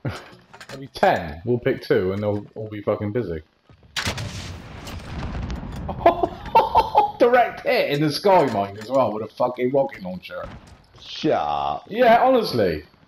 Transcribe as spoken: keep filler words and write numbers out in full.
Maybe ten. We'll pick two, and they'll all be fucking busy. Direct hit in the sky mine as well with a fucking rocket launcher. Shut up. Yeah, honestly.